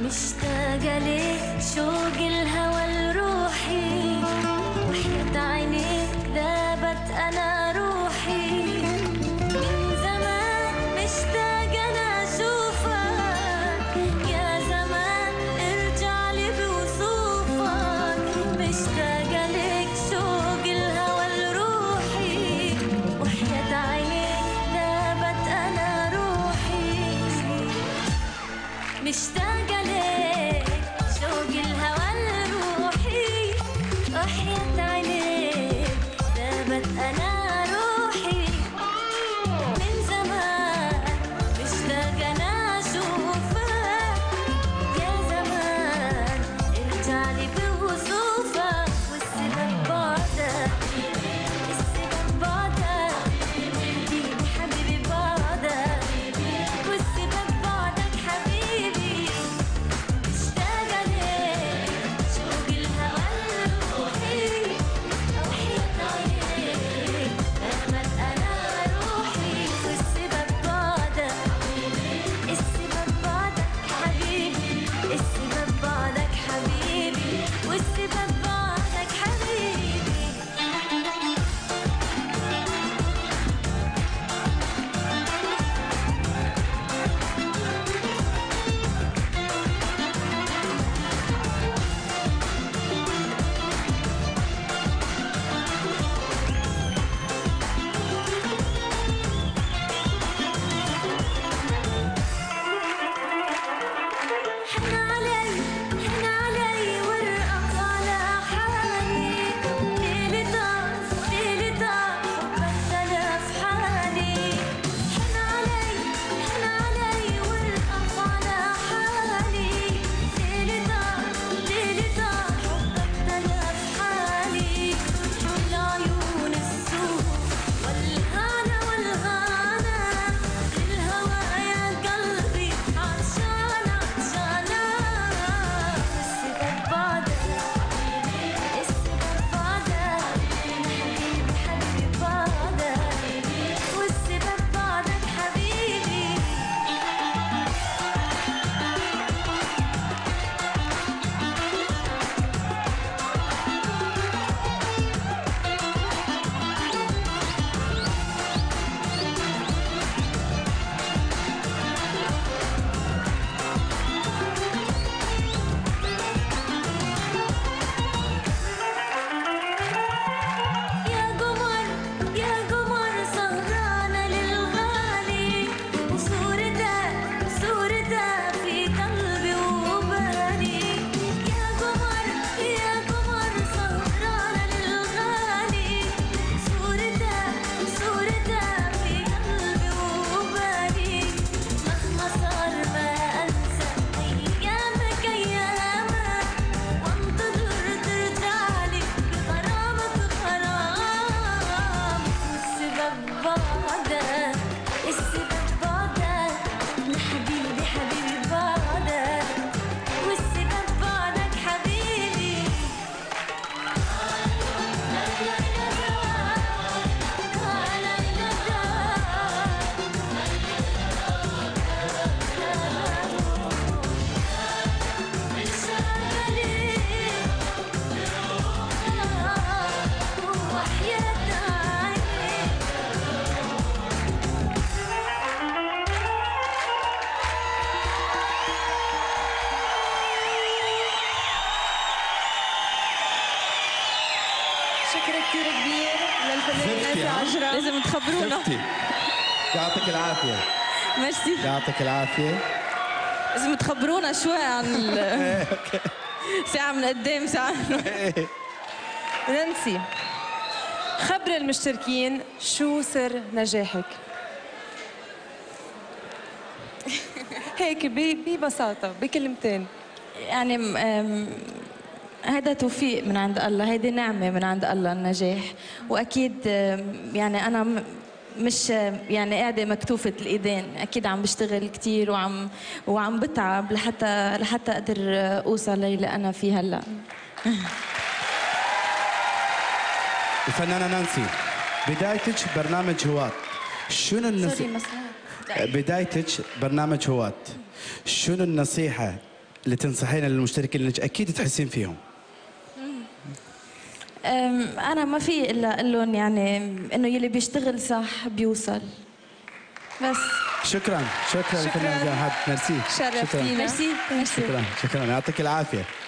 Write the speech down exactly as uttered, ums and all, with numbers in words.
مشتاقة ليك شوق الهوى لروحي، وحياة عينيك ذابت أنا روحي، من زمان مشتاقة أنا أشوفك، يا زمان ارجع لي بوصوفك، مشتاقة ليك شوق الهوى لروحي، وحياة عينيك ذابت أنا روحي، مشتاقة ليك شوق الهوى لروحي، وحياة عينيك ذابت أنا روحي، من زمان مشتاقة أنا أشوفك، يا زمان ارجع لي بوصوفك، والسبب بعدك السبب بعدك حبيبي حبيبي بعدك، والسبب بعدك حبيبي، مشتاقة ليك شوق الهوى لروحي، وحياة عينيك ذابت أنا روحي، والسبب بعدك السبب بعدك حبيبي، السبب بعدك حبيبي، والسبب بعدك حبيبي. حن علي حن علي وارقص على حالي، ليلي طاف ليلي طاف حبك تلف حالي، حن علي حن علي وارقص على حالي، ليلي طاف ليلي طاف حبك تلف حالي، العيون السود والهنا والغانا، للهوى يا قلبي عطشانة عطشانة، والسبب بعدك السبب بعدك حبيبي حبيبي بعدك، والسبب بعدك حبيبي. يا قمر يا قمر سهرانة للغالي، وصورتك صورتك في قلبي وبالي، يا قمر يا قمر سهرانة للغالي، صورتك صورتك في قلبي وبالي، مهما صار ما أنسى أيامك أيامك، وانتظر ترجعلي بغرامك غرام، والسبب بعدك السبب بعدك حبيبي حبيبي بعدك، والسبب بعدك حبيبي. شكرا كثير كبير للفنان زفتي، نانسي ها؟ عجرم، لازم تخبرونا. زفتي. يعطيك العافية. ميرسي. يعطيك العافية. لازم تخبرونا شوي عن ال ساعة من قدام ساعة. نانسي، خبر المشتركين شو سر نجاحك؟ هيك ب- ببساطة بكلمتين. يعني م- أم، هذا توفيق من عند الله، هيدي نعمة من عند الله النجاح، وأكيد أم، يعني أنا م- مش يعني قاعدة مكتوفة الإيدين، أكيد عم بشتغل كتير وعم وعم بتعب لحتى لحتى أقدر أوصل للي أنا فيه هلا. الفنانة نانسي، بدايتك برنامج هواة، شنو النصيحة؟ بدايتك برنامج هواة، شنو النصيحة اللي تنصحينا للمشتركين اللي اكيد تحسين فيهم؟ أم، انا ما في الا اقول لهم يعني انه يلي بيشتغل صح بيوصل بس. شكرا شكرا شكراً. لكم. ميرسي. شرفتينا. ميرسي ميرسي. شكرا شكرا يعطيك العافيه.